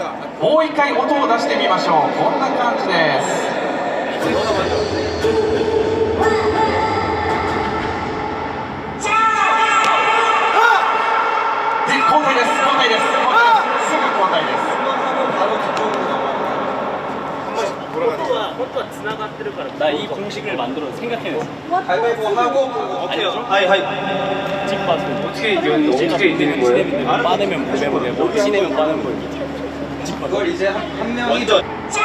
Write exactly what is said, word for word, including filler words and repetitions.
もう一回音を出してみましょう。こんな感じです。で、交代です。交代です。すぐ交代です。 本当は繋がってるから。나 이 공식을 만들어 생각해냈어. 가위바위보 하고 어때요? 하이 하이. 찐빠스. 어떻게 이건 어떻게 되는 거예요? 빠내면 보내면 되고, 치내면 빠내면 보이고. 그걸 이제 한, 한 명이 먼저.